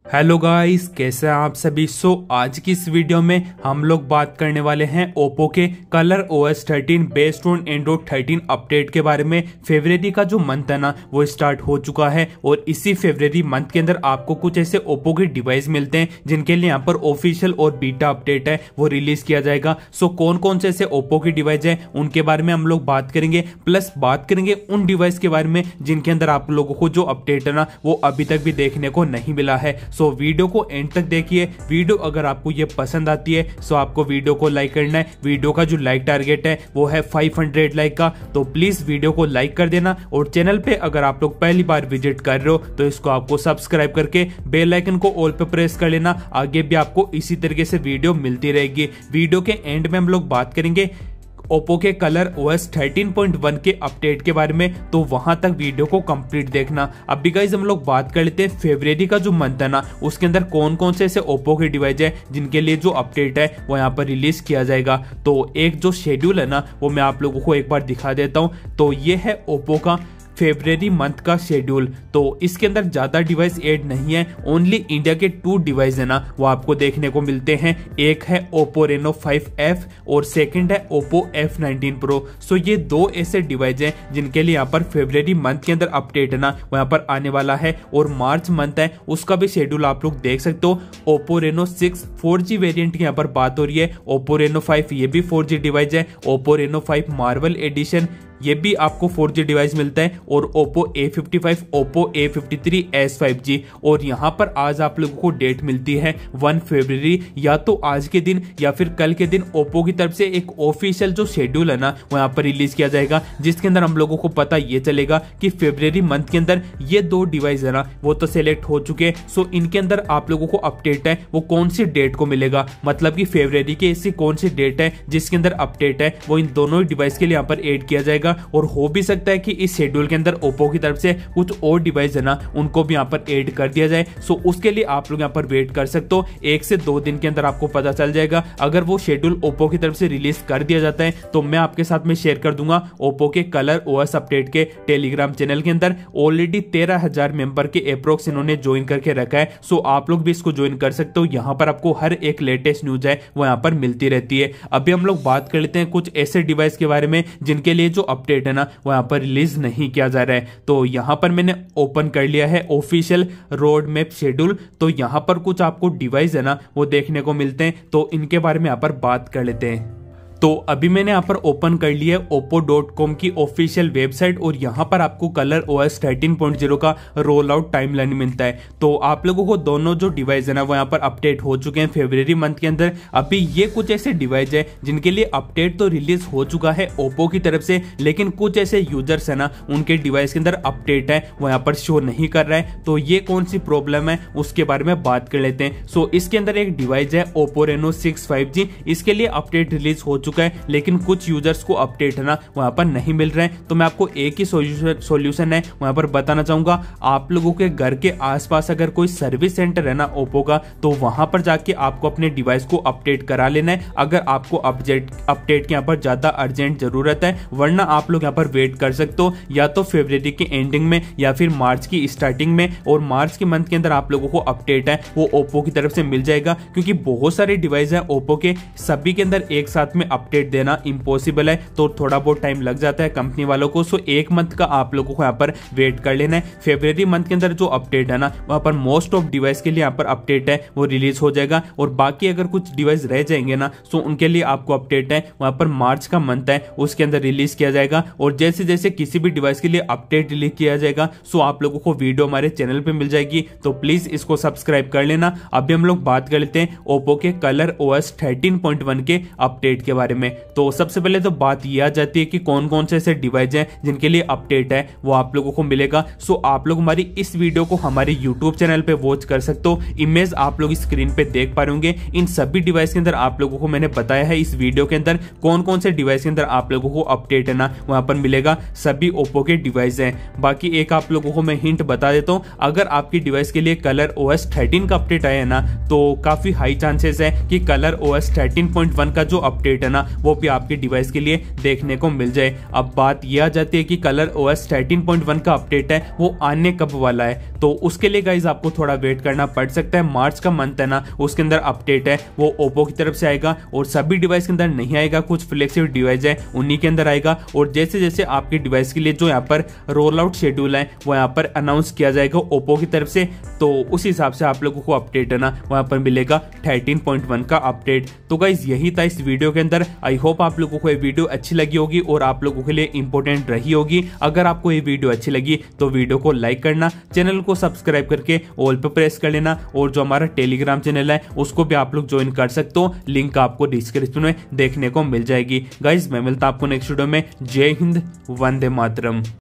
Hello guys, कैसे हैं आप सभी। आज की इस वीडियो में हम लोग बात करने वाले हैं ओप्पो के Color OS 13 based on Android 13 update के बारे में। फरवरी का जो मंथ है ना वो स्टार्ट हो चुका है और इसी फरवरी मंथ के अंदर आपको कुछ ऐसे ओप्पो के डिवाइस मिलते हैं जिनके लिए यहाँ पर ऑफिशियल और बीटा अपडेट है वो रिलीज किया जाएगा। कौन कौन से ऐसे ओप्पो के डिवाइस है उनके बारे में हम लोग बात करेंगे, प्लस बात करेंगे उन डिवाइस के बारे में जिनके अंदर आप लोगों को जो अपडेट है ना वो अभी तक भी देखने को नहीं मिला है। वीडियो को एंड तक देखिए। वीडियो अगर आपको ये पसंद आती है तो आपको वीडियो को लाइक करना है। वीडियो का जो लाइक टारगेट है वो है 500 लाइक का, तो प्लीज वीडियो को लाइक कर देना। और चैनल पे अगर आप लोग पहली बार विजिट कर रहे हो तो इसको आपको सब्सक्राइब करके बेल आइकन को ऑल पे प्रेस कर लेना। आगे भी आपको इसी तरीके से वीडियो मिलती रहेगी। वीडियो के एंड में हम लोग बात करेंगे ओप्पो के कलर OS 13.1 के अपडेट के बारे में, तो वहां तक वीडियो को कंप्लीट देखना। अभी गाइस हम लोग बात कर लेते हैं फरवरी का जो मंथ है ना उसके अंदर कौन कौन से ऐसे ओप्पो के डिवाइस है जिनके लिए जो अपडेट है वो यहाँ पर रिलीज किया जाएगा। तो एक जो शेड्यूल है ना वो मैं आप लोगों को एक बार दिखा देता हूँ। तो ये है ओप्पो का फरवरी मंथ का शेड्यूल। तो इसके अंदर ज्यादा डिवाइस ऐड नहीं है, ओनली इंडिया के 2 डिवाइस है ना वो आपको देखने को मिलते हैं। एक है Oppo Reno 5F और सेकंड है Oppo F19 Pro। ये 2 ऐसे डिवाइस हैं जिनके लिए यहाँ पर फरवरी मंथ के अंदर अपडेट है ना वो यहाँ पर आने वाला है। और मार्च मंथ है उसका भी शेड्यूल आप लोग देख सकते हो। Oppo Reno 6 4G वेरिएंट की यहाँ पर बात हो रही है। Oppo Reno 5 ये भी 4G डिवाइस है। Oppo Reno 5 मार्वल एडिशन ये भी आपको 4G डिवाइस मिलता है। और Oppo A55, Oppo A53s 5G। और यहाँ पर आज आप लोगों को डेट मिलती है 1 फरवरी, या तो आज के दिन या फिर कल के दिन Oppo की तरफ से एक ऑफिशियल जो शेड्यूल है ना वो यहाँ पर रिलीज किया जाएगा, जिसके अंदर हम लोगों को पता ये चलेगा कि फरवरी मंथ के अंदर ये 2 डिवाइस है ना वो तो सिलेक्ट हो चुके हैं। इनके अंदर आप लोगों को अपडेट है वो कौन सी डेट को मिलेगा, मतलब कि फरवरी की ऐसी कौन सी डेट है जिसके अंदर अपडेट है वो इन दोनों डिवाइस के लिए यहाँ पर एड किया जाएगा। और हो भी सकता है कि इस शेड्यूल के अंदर ओप्पो की तरफ से कुछ और डिवाइस है ना उनको भी यहाँ पर ऐड कर दिया जाए। उसके लिए आप लोग यहाँ पर वेट कर सकते हो। 1 से 2 दिन के अंदर आपको पता चल जाएगा। अगर वो शेड्यूल ओप्पो की तरफ से रिलीज कर दिया जाता है तो मैं आपके साथ में शेयर कर दूंगा ओप्पो के कलर OS अपडेट के टेलीग्राम चैनल के अंदर। ऑलरेडी 13,000 मेंबर के अप्रोक्स इन्होंने ज्वाइन करके रखा है। आप लोग भी इसको ज्वाइन कर सकते हो। यहाँ पर आपको हर एक लेटेस्ट न्यूज है वो यहाँ पर मिलती रहती है। अभी हम लोग बात कर लेते हैं कुछ ऐसे डिवाइस के बारे में जिनके लिए जो अपडेट है ना वो यहाँ पर रिलीज नहीं किया जा रहा है। तो यहाँ पर मैंने ओपन कर लिया है ऑफिशियल रोड मैप शेड्यूल। तो यहाँ पर कुछ आपको डिवाइस है ना वो देखने को मिलते हैं, तो इनके बारे में यहाँ पर बात कर लेते हैं। तो अभी मैंने यहाँ पर ओपन कर लिया है oppo.com की ऑफिशियल वेबसाइट और यहाँ पर आपको कलर OS 13.0 का रोल आउट टाइमलाइन मिलता है। तो आप लोगों को दोनों जो डिवाइस है ना वो यहाँ पर अपडेट हो चुके हैं फरवरी मंथ के अंदर। अभी ये कुछ ऐसे डिवाइस है जिनके लिए अपडेट तो रिलीज हो चुका है ओप्पो की तरफ से, लेकिन कुछ ऐसे यूजर्स है ना उनके डिवाइस के अंदर अपडेट है वो यहाँ पर शो नहीं कर रहा है। तो ये कौन सी प्रॉब्लम है उसके बारे में बात कर लेते हैं। इसके अंदर एक डिवाइस है Oppo Reno 6 5G। इसके लिए अपडेट रिलीज हो चुका है, लेकिन कुछ यूजर्स को अपडेट है ना वहां पर नहीं मिल रहे हैं। तो मैं आपको एक ही सॉल्यूशन है वहां पर बताना चाहूंगा। आप लोगों के घर के आसपास अगर कोई सर्विस सेंटर है ना ओप्पो का, तो वहां पर जाके आपको अपने डिवाइस को अपडेट करा लेना है अगर आपको अपडेट की यहाँ पर ज्यादा अर्जेंट जरूरत है। वरना आप लोग यहाँ पर वेट कर सकते हो, या तो फरवरी के एंडिंग में या फिर मार्च की स्टार्टिंग में। और मार्च के मंथ के अंदर आप लोगों को अपडेट है वो ओप्पो की तरफ से मिल जाएगा, क्योंकि बहुत सारे डिवाइस है ओप्पो के, सभी के अंदर एक साथ में अपडेट देना इम्पॉसिबल है। तो थोड़ा बहुत टाइम लग जाता है कंपनी वालों को। 1 मंथ का आप लोगों को यहाँ पर वेट कर लेना है। फरवरी मंथ के अंदर जो अपडेट है ना वहां पर मोस्ट ऑफ डिवाइस के लिए यहाँ पर अपडेट है वो रिलीज हो जाएगा। और बाकी अगर कुछ डिवाइस रह जाएंगे ना उनके लिए आपको अपडेट है वहां पर मार्च का मंथ है उसके अंदर रिलीज किया जाएगा। और जैसे जैसे किसी भी डिवाइस के लिए अपडेट रिलीज किया जाएगा आप लोगों को वीडियो हमारे चैनल पे मिल जाएगी। तो प्लीज इसको सब्सक्राइब कर लेना। अभी हम लोग बात कर लेते हैं ओप्पो के कलर OS 13.1 के अपडेट के बारे में। तो सबसे पहले तो बात ये आ जाती है कि कौन कौन से ऐसे डिवाइस हैं जिनके लिए अपडेट है वो आप लोगों को मिलेगा। आप लोग हमारी इस वीडियो को हमारे YouTube चैनल पे वॉच कर सकते हो। इमेज आप लोग स्क्रीन पे देख पा रहे होंगे। इन सभी डिवाइस के अंदर आप लोगों को मैंने बताया है इस वीडियो के अंदर कौन कौन से डिवाइस के अंदर आप लोगों को अपडेट है ना वहां पर मिलेगा। सभी ओप्पो के डिवाइस हैं। बाकी एक आप लोगों को मैं हिंट बता देता हूं, अगर आपकी डिवाइस के लिए कलर OS 13 का अपडेट आया है ना तो काफी हाई चांसेस है कि कलर OS 13.1 का जो अपडेट है ना वो भी आपके डिवाइस के लिए देखने को मिल जाए। अब बात यह आ जाती है कि कलर OS 13.1 का अपडेट है वो आने कब वाला है। तो उसके लिए गाइज आपको थोड़ा वेट करना पड़ सकता है। मार्च का मंथ है ना, उसके अंदर अपडेट है वो ओप्पो की तरफ से आएगा और सभी डिवाइस के अंदर नहीं आएगा, कुछ फ्लेक्सिबल डिवाइस है उन्हीं के अंदर आएगा। और जैसे जैसे आपके डिवाइस के लिए जो यहाँ पर रोल आउट शेड्यूल है वो यहाँ पर अनाउंस किया जाएगा ओप्पो की तरफ से, तो उस हिसाब से आप लोगों को अपडेट है ना वहां पर मिलेगा 13.1 का अपडेट। तो गाइज यही था इस वीडियो के अंदर। आई होप आप लोगों को ये वीडियो अच्छी लगी होगी और आप लोगों के लिए इंपॉर्टेंट रही होगी। अगर आपको ये वीडियो अच्छी लगी तो वीडियो को लाइक करना, चैनल को सब्सक्राइब करके ऑल पे प्रेस कर लेना, और जो हमारा टेलीग्राम चैनल है उसको भी आप लोग ज्वाइन कर सकते हो, लिंक आपको डिस्क्रिप्शन में देखने को मिल जाएगी। गाइज मैं मिलता हूं आपको नेक्स्ट वीडियो में। जय हिंद, वंदे मातरम।